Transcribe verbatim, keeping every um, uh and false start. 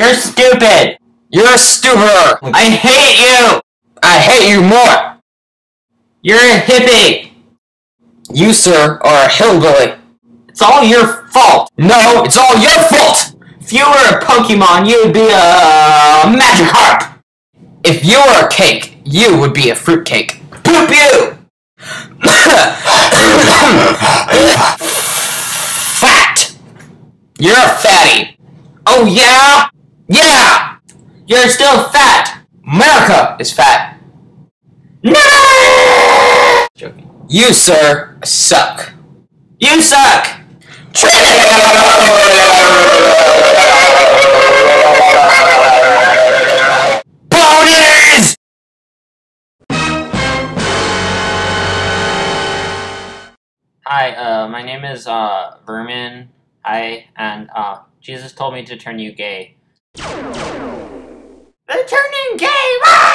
You're stupid! You're a stupider! I hate you! I hate you more! You're a hippie! You, sir, are a hillbilly. It's all your fault! No, it's all your fault! If you were a Pokemon, you would be a Magikarp! If you were a cake, you would be a fruitcake. Poop you! Fat! You're a fatty. Oh yeah? Yeah! You're still fat! America is fat. No! Joking. You, sir, suck. You suck! Ponies! Hi, uh, my name is, uh, Vermin. Hi, and, uh, Jesus told me to turn you gay. They're turning gay! Ah!